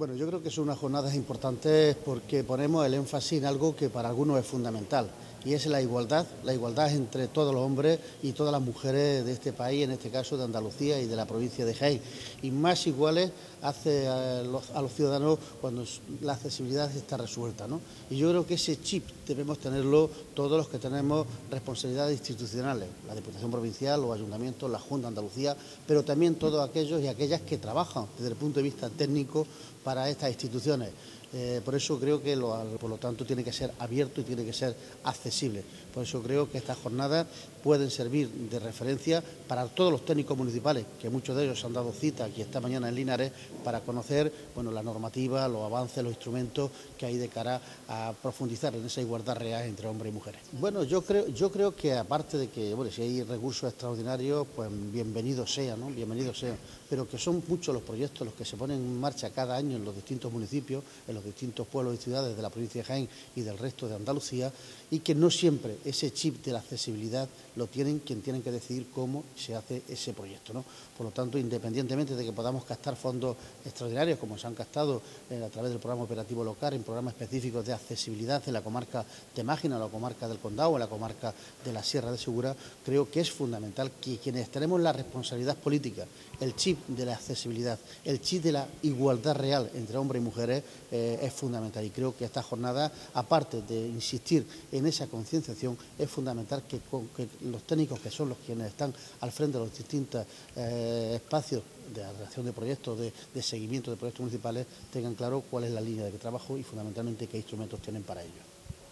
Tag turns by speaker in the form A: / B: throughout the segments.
A: Bueno, yo creo que son unas jornadas importantes porque ponemos el énfasis en algo que para algunos es fundamental, y es la igualdad entre todos los hombres y todas las mujeres de este país, en este caso de Andalucía y de la provincia de Jaén, y más iguales hace a los ciudadanos cuando la accesibilidad está resuelta, ¿no? Y yo creo que ese chip debemos tenerlo todos los que tenemos responsabilidades institucionales, la Diputación Provincial, los ayuntamientos, la Junta de Andalucía, pero también todos aquellos y aquellas que trabajan desde el punto de vista técnico para estas instituciones. Por eso creo que, por lo tanto, tiene que ser abierto y tiene que ser accesible. Por eso creo que estas jornadas pueden servir de referencia para todos los técnicos municipales, que muchos de ellos han dado cita aquí esta mañana en Linares, para conocer, bueno, la normativa, los avances, los instrumentos que hay de cara a profundizar en esa igualdad real entre hombres y mujeres. Bueno, yo creo que, aparte de que, bueno, si hay recursos extraordinarios, pues bienvenidos sean, ¿no? Bienvenidos sean, pero que son muchos los proyectos los que se ponen en marcha cada año en los distintos municipios, en los distintos pueblos y ciudades de la provincia de Jaén y del resto de Andalucía, y que no siempre ese chip de la accesibilidad lo tienen quien tienen que decidir cómo se hace ese proyecto, ¿no? Por lo tanto, independientemente de que podamos gastar fondos extraordinarios, como se han gastado a través del programa operativo local, en programas específicos de accesibilidad en la comarca de Mágina, en la comarca del Condado, en la comarca de la Sierra de Segura, creo que es fundamental que quienes tenemos la responsabilidad política, el chip de la accesibilidad, el chip de la igualdad real entre hombres y mujeres, es fundamental. Y creo que esta jornada, aparte de insistir en esa concienciación, es fundamental que los técnicos, que son los quienes están al frente de los distintos espacios de redacción de proyectos, de seguimiento de proyectos municipales, tengan claro cuál es la línea de trabajo y fundamentalmente qué instrumentos tienen para ello.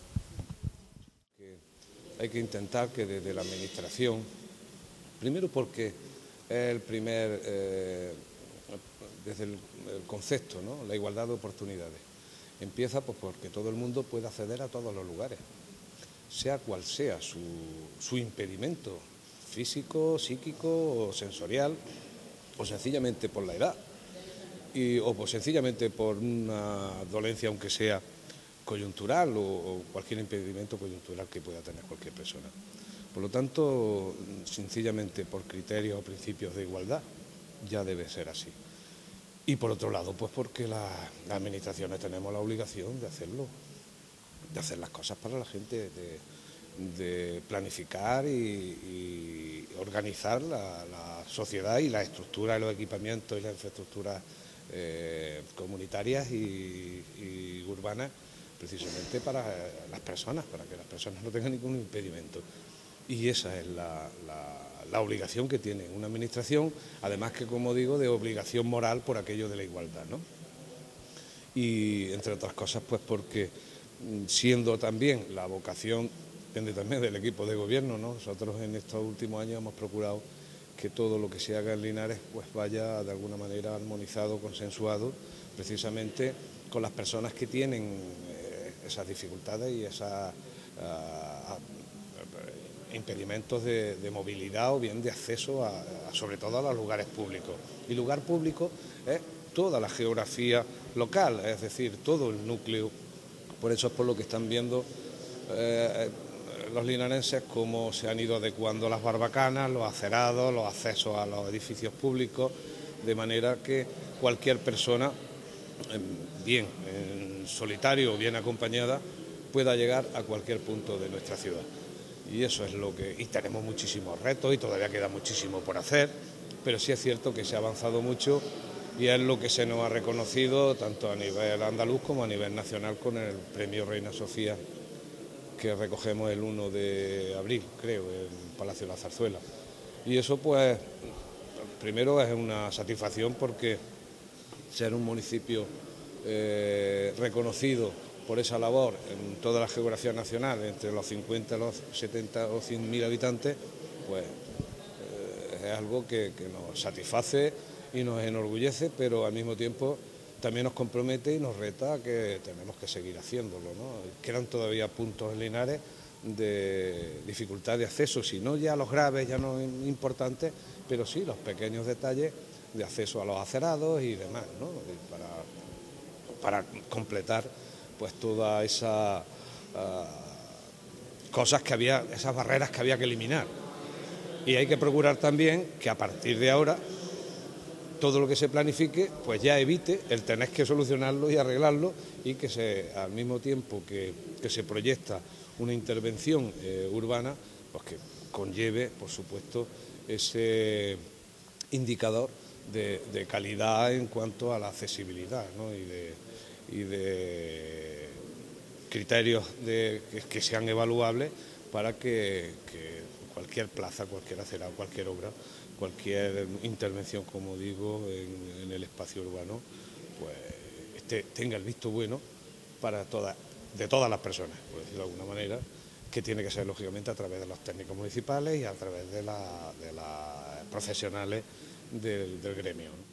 B: Hay que intentar que desde la Administración, primero porque es el primer, desde el concepto, ¿no?, la igualdad de oportunidades, empieza pues porque todo el mundo puede acceder a todos los lugares, sea cual sea su impedimento físico, psíquico o sensorial, o sencillamente por la edad, o pues sencillamente por una dolencia, aunque sea coyuntural, o cualquier impedimento coyuntural que pueda tener cualquier persona. Por lo tanto, sencillamente por criterios o principios de igualdad, ya debe ser así. Y por otro lado, pues porque las administraciones tenemos la obligación de hacerlo, de hacer las cosas para la gente, de planificar y organizar la sociedad y la estructura de los equipamientos y las infraestructuras comunitarias y urbanas, precisamente para las personas, para que las personas no tengan ningún impedimento. Y esa es la obligación que tiene una administración, además que, como digo, de obligación moral por aquello de la igualdad, ¿no? Y entre otras cosas, pues porque siendo también la vocación, depende también del equipo de gobierno, ¿no? Nosotros en estos últimos años hemos procurado que todo lo que se haga en Linares pues vaya de alguna manera armonizado, consensuado, precisamente con las personas que tienen esas dificultades y esos impedimentos de movilidad o bien de acceso sobre todo a los lugares públicos. Y lugar público es toda la geografía local, es decir, todo el núcleo. Por eso es por lo que están viendo los linarenses cómo se han ido adecuando las barbacanas, los acerados, los accesos a los edificios públicos, de manera que cualquier persona, bien en solitario o bien acompañada, pueda llegar a cualquier punto de nuestra ciudad. Y eso es lo que... Y tenemos muchísimos retos y todavía queda muchísimo por hacer, pero sí es cierto que se ha avanzado mucho y es lo que se nos ha reconocido tanto a nivel andaluz como a nivel nacional con el Premio Reina Sofía que recogemos el 1 de abril, creo, en el Palacio de la Zarzuela. Y eso, pues, primero es una satisfacción porque ser un municipio reconocido por esa labor en toda la geografía nacional, entre los 50, los 70 o 100.000 habitantes, pues es algo que nos satisface y nos enorgullece, pero al mismo tiempo también nos compromete y nos reta a que tenemos que seguir haciéndolo, ¿no? Quedan todavía puntos en Linares de dificultad de acceso, si no ya los graves, ya no importantes, pero sí los pequeños detalles de acceso a los acerados y demás, ¿no? Para completar pues todas esas cosas que había, esas barreras que había que eliminar. Y hay que procurar también que a partir de ahora todo lo que se planifique pues ya evite el tener que solucionarlo y arreglarlo, y que al mismo tiempo que se proyecta una intervención urbana, pues que conlleve, por supuesto, ese indicador de calidad en cuanto a la accesibilidad, ¿no? y de criterios que sean evaluables para que cualquier plaza, cualquier acera, cualquier obra, cualquier intervención, como digo, en el espacio urbano, pues tenga el visto bueno de todas las personas, por decirlo de alguna manera, que tiene que ser lógicamente a través de los técnicos municipales y a través de las profesionales del gremio, ¿no?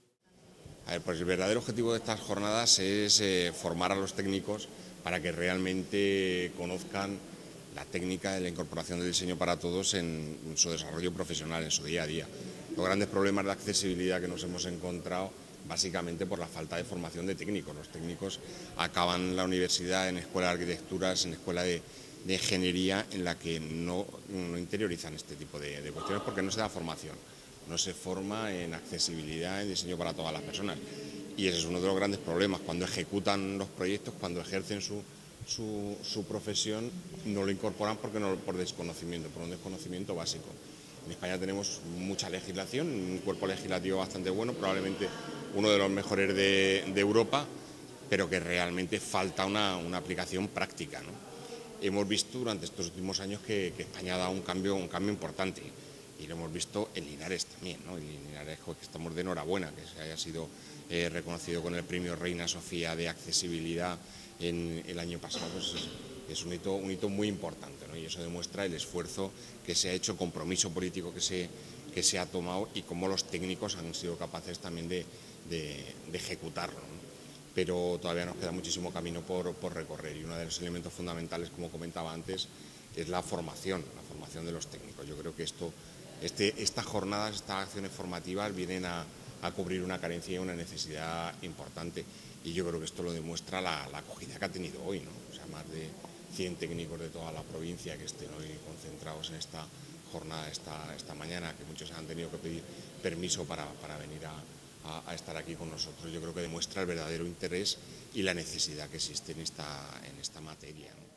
C: A ver, pues el verdadero objetivo de estas jornadas es formar a los técnicos para que realmente conozcan la técnica de la incorporación del diseño para todos en su desarrollo profesional, en su día a día. Los grandes problemas de accesibilidad que nos hemos encontrado básicamente por la falta de formación de técnicos. Los técnicos acaban la universidad en escuelas de arquitecturas, en escuelas de ingeniería, en la que no interiorizan este tipo de cuestiones porque no se da formación. No se forma en accesibilidad, en diseño para todas las personas. Y ese es uno de los grandes problemas. Cuando ejecutan los proyectos, cuando ejercen su profesión, no lo incorporan por desconocimiento, por un desconocimiento básico. En España tenemos mucha legislación, un cuerpo legislativo bastante bueno, probablemente uno de los mejores de Europa, pero que realmente falta una aplicación práctica, ¿no? Hemos visto durante estos últimos años que España ha dado un cambio importante. Y lo hemos visto en Linares también, ¿no? Y en Linares, que estamos de enhorabuena, que se haya sido reconocido con el premio Reina Sofía de accesibilidad en el año pasado, pues es un hito muy importante, ¿no? Y eso demuestra el esfuerzo que se ha hecho, compromiso político que se ha tomado y cómo los técnicos han sido capaces también de ejecutarlo, ¿no? Pero todavía nos queda muchísimo camino por recorrer, y uno de los elementos fundamentales, como comentaba antes, es la formación de los técnicos. Yo creo que estas jornadas, estas acciones formativas vienen a cubrir una carencia y una necesidad importante, y yo creo que esto lo demuestra la acogida que ha tenido hoy, ¿no? O sea, más de 100 técnicos de toda la provincia que estén hoy concentrados en esta jornada esta mañana, que muchos han tenido que pedir permiso para venir a estar aquí con nosotros. Yo creo que demuestra el verdadero interés y la necesidad que existe en esta materia, ¿no?